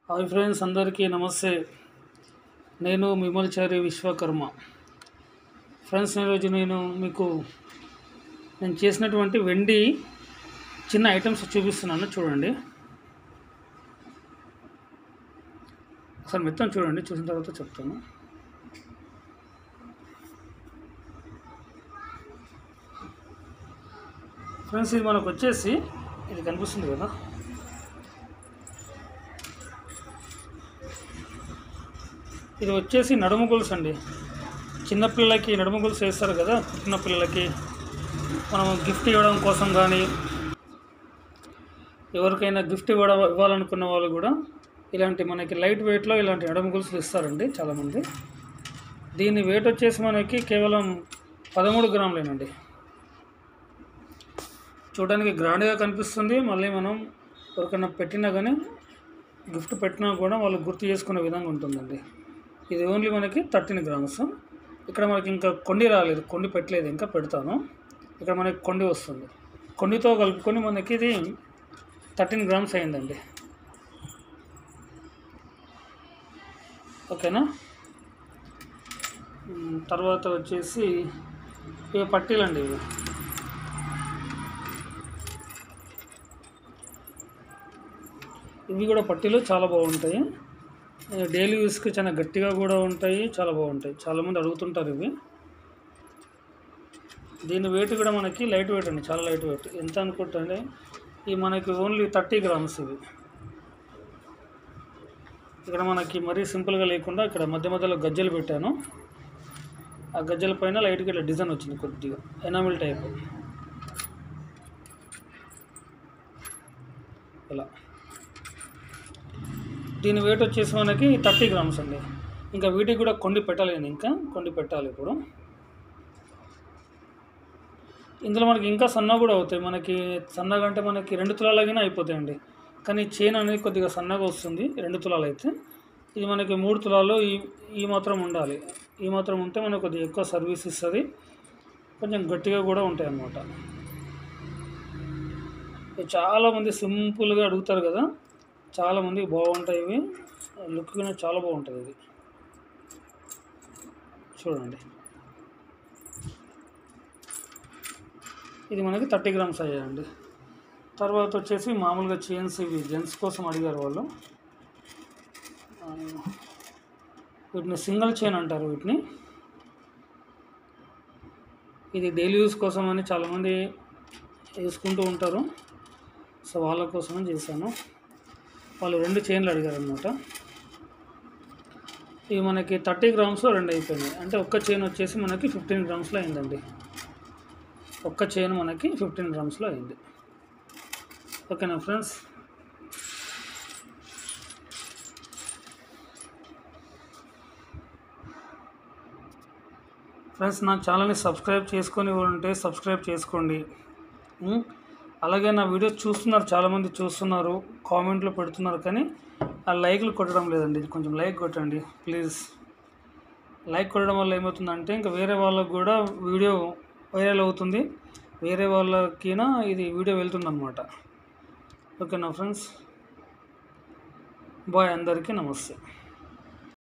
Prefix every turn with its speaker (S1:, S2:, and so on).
S1: Hi friends, అందరికీ నమస్తే. నేను మిమల్చారి విశ్వకర్మ. ఫ్రెండ్స్, ఈరోజు నేను మీకు చేసినటువంటి వెండి చిన్న ఐటమ్స్ చూపిస్తున్నాను. చూడండి, అసలు మొత్తం చూడండి, చూసిన తర్వాత చెప్తాను. ఫ్రెండ్స్, ఇది మనకు వచ్చేసి ఇది కనిపిస్తుంది కదా, ఇది వచ్చేసి నడుము గొలుసు అండి. చిన్నపిల్లలకి నడుము గొలుసు వేస్తారు కదా, పుట్టిన పిల్లలకి మనం గిఫ్ట్ ఇవ్వడం కోసం కానీ ఎవరికైనా గిఫ్ట్ ఇవ్వాలనుకున్న వాళ్ళు కూడా ఇలాంటి మనకి లైట్ వెయిట్లో ఇలాంటి నడుము గొలుసులు ఇస్తారండి చాలామంది. దీని వెయిట్ వచ్చేసి మనకి కేవలం 13 గ్రాములేనండి. చూడడానికి గ్రాండ్గా కనిపిస్తుంది. మళ్ళీ మనం ఎవరికైనా పెట్టినా కానీ గిఫ్ట్ పెట్టినా కూడా వాళ్ళు గుర్తు చేసుకునే విధంగా ఉంటుందండి. ఇది ఓన్లీ మనకి 13 గ్రామ్స్. ఇక్కడ మనకి ఇంకా కొండి రాలేదు, కొండి పెట్టలేదు, ఇంకా పెడతాను. ఇక్కడ మనకి కొండి వస్తుంది. కొండితో కలుపుకొని మనకి ఇది 13 గ్రామ్స్ అయిందండి. ఓకేనా. తర్వాత వచ్చేసి ఇవి పట్టీలండి. ఇవి కూడా పట్టీలు చాలా బాగుంటాయి. డైలీ యూస్కి చాలా గట్టిగా కూడా ఉంటాయి, చాలా బాగుంటాయి. చాలామంది అడుగుతుంటారు ఇవి. దీని వెయిట్ కూడా మనకి లైట్ వెయిట్ అండి, చాలా లైట్ వెయిట్. ఎంత అనుకుంటే ఇవి మనకి ఓన్లీ 30 గ్రామ్స్ ఇవి. ఇక్కడ మనకి మరీ సింపుల్గా లేకుండా ఇక్కడ మధ్య మధ్యలో గజ్జలు పెట్టాను. ఆ గజ్జల పైన లైట్గా ఇట్లా డిజైన్ వచ్చింది, కొద్దిగా ఎనామిల్ టైప్ ఇలా. దీని వెయిట్ వచ్చేసి మనకి 30 గ్రామ్స్ అండి. ఇంకా వీటికి కూడా కొండి పెట్టాలి, ఇంకా కొండి పెట్టాలి ఇప్పుడు. ఇందులో మనకి ఇంకా సన్నగా కూడా అవుతాయి. మనకి సన్నగా అంటే మనకి 2 తులాలగినా అయిపోతాయండి. కానీ చైన్ అనేది కొద్దిగా సన్నగా వస్తుంది 2 తులాలు అయితే. ఇది మనకి 3 తులాలు ఈ మాత్రం ఉండాలి. ఈ మాత్రం ఉంటే మనకు కొద్దిగా ఎక్కువ సర్వీస్ ఇస్తుంది, కొంచెం గట్టిగా కూడా ఉంటాయి అన్నమాట. చాలామంది సింపుల్గా అడుగుతారు కదా, చాలామంది బాగుంటాయి ఇవి. లుక్ కూడా చాలా బాగుంటుంది ఇది. చూడండి, ఇది మనకి 30 గ్రామ్స్ అయ్యాయండి. తర్వాత వచ్చేసి మామూలుగా చైన్స్, ఇవి జెంట్స్ కోసం అడిగారు వాళ్ళు. వీటిని సింగిల్ చైన్ అంటారు వీటిని. ఇది డైలీ యూస్ కోసం అని చాలామంది వేసుకుంటూ ఉంటారు. సో వాళ్ళ కోసమని చేశాను. వాళ్ళు 2 చైన్లు అడిగారు అనమాట. ఇవి మనకి 30 గ్రామ్స్లో 2 అయిపోయినాయి. అంటే ఒక్క చైన్ వచ్చేసి మనకి 15 గ్రామ్స్లో అయిందండి. ఒక్క చైన్ మనకి 15 గ్రామ్స్లో అయింది. ఓకేనా ఫ్రెండ్స్. నా ఛానల్ని సబ్స్క్రైబ్ చేసుకొని ఉంటే సబ్స్క్రైబ్ చేసుకోండి. అలాగే నా వీడియోస్ చూస్తున్నారు, చాలామంది చూస్తున్నారు, కామెంట్లు పెడుతున్నారు, కానీ ఆ లైక్లు కొట్టడం లేదండి. కొంచెం లైక్ కొట్టండి ప్లీజ్. లైక్ కొట్టడం వల్ల ఏమవుతుందంటే ఇంకా వేరే వాళ్ళకు కూడా వీడియో వైరల్ అవుతుంది, వేరే వాళ్ళకినా ఇది వీడియో వెళ్తుందన్నమాట. ఓకేనా ఫ్రెండ్స్, బాయ్, అందరికీ నమస్తే.